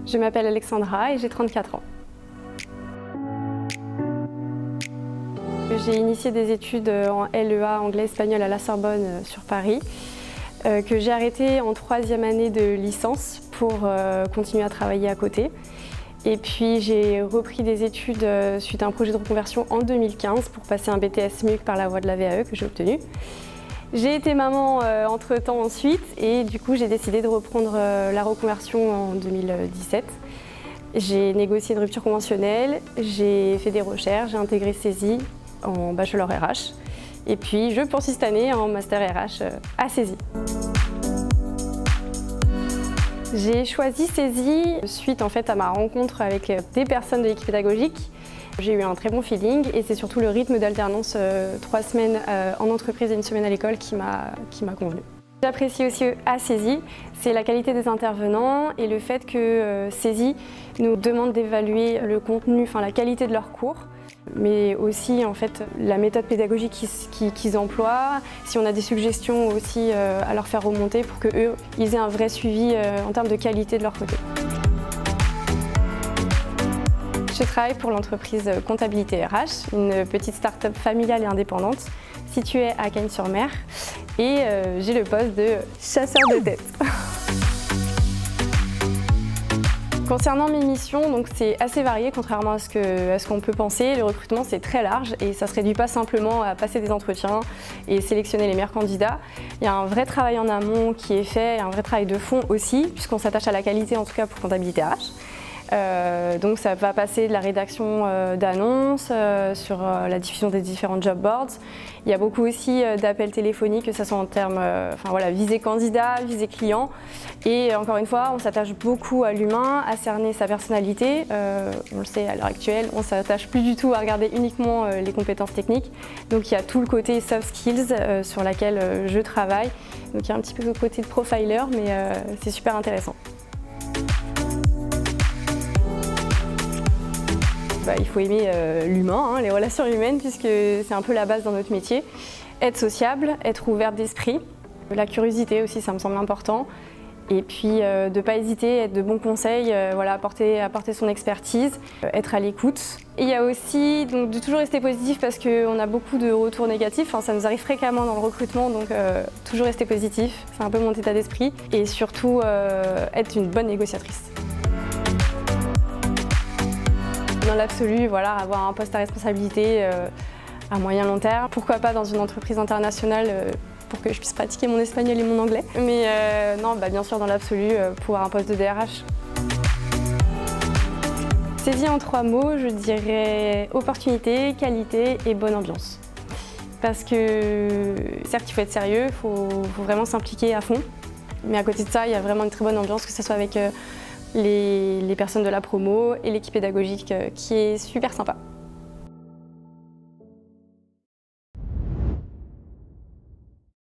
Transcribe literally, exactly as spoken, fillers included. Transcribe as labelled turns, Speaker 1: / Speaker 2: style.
Speaker 1: Je m'appelle Alexandra et j'ai trente-quatre ans. J'ai initié des études en L E A anglais-espagnol à la Sorbonne sur Paris, euh, que j'ai arrêté en troisième année de licence pour euh, continuer à travailler à côté. Et puis j'ai repris des études euh, suite à un projet de reconversion en deux mille quinze pour passer un B T S M U C par la voie de la V A E que j'ai obtenu. J'ai été maman euh, entre-temps ensuite et du coup j'ai décidé de reprendre euh, la reconversion en deux mille dix-sept. J'ai négocié une rupture conventionnelle, j'ai fait des recherches, j'ai intégré Cesi en bachelor R H et puis je poursuis cette année en master R H euh, à Cesi. J'ai choisi Cesi suite en fait à ma rencontre avec des personnes de l'équipe pédagogique. J'ai eu un très bon feeling et c'est surtout le rythme d'alternance euh, trois semaines euh, en entreprise et une semaine à l'école qui m'a qui m'a convenu. J'apprécie aussi à Cesi, c'est la qualité des intervenants et le fait que euh, Cesi nous demande d'évaluer le contenu, enfin la qualité de leurs cours, mais aussi en fait la méthode pédagogique qu'ils qu'ils emploient, si on a des suggestions aussi euh, à leur faire remonter pour qu'eux ils aient un vrai suivi euh, en termes de qualité de leur côté. Je travaille pour l'entreprise Comptabilité R H, une petite start-up familiale et indépendante située à Cagnes-sur-Mer et euh, j'ai le poste de chasseur de tête. Concernant mes missions, donc c'est assez varié contrairement à ce que, à ce qu'on peut penser. Le recrutement c'est très large et ça ne se réduit pas simplement à passer des entretiens et sélectionner les meilleurs candidats. Il y a un vrai travail en amont qui est fait et un vrai travail de fond aussi puisqu'on s'attache à la qualité en tout cas pour Comptabilité R H. Euh, donc ça va passer de la rédaction euh, d'annonces euh, sur euh, la diffusion des différents job boards. Il y a beaucoup aussi euh, d'appels téléphoniques, que ce soit en termes euh, enfin, voilà, visée candidat, visée client. Et encore une fois, on s'attache beaucoup à l'humain, à cerner sa personnalité. Euh, on le sait à l'heure actuelle, on ne s'attache plus du tout à regarder uniquement euh, les compétences techniques. Donc il y a tout le côté soft skills euh, sur laquelle euh, je travaille. Donc il y a un petit peu le côté de profiler, mais euh, c'est super intéressant. Bah, il faut aimer euh, l'humain, hein, les relations humaines, puisque c'est un peu la base dans notre métier. Être sociable, être ouvert d'esprit. La curiosité aussi, ça me semble important. Et puis euh, de ne pas hésiter, être de bons conseils, euh, voilà, apporter, apporter son expertise, euh, être à l'écoute. Et il y a aussi donc, de toujours rester positif parce qu'on a beaucoup de retours négatifs, enfin, ça nous arrive fréquemment dans le recrutement, donc euh, toujours rester positif, c'est un peu mon état d'esprit. Et surtout euh, être une bonne négociatrice. Dans l'absolu, voilà, avoir un poste à responsabilité euh, à moyen long terme. Pourquoi pas dans une entreprise internationale euh, pour que je puisse pratiquer mon espagnol et mon anglais. Mais euh, non, bah, bien sûr dans l'absolu, euh, pour avoir un poste de D R H. Cesi en trois mots, je dirais opportunité, qualité et bonne ambiance. Parce que certes il faut être sérieux, il faut, faut vraiment s'impliquer à fond. Mais à côté de ça, il y a vraiment une très bonne ambiance, que ce soit avec euh, Les, les personnes de la promo et l'équipe pédagogique euh, qui est super sympa.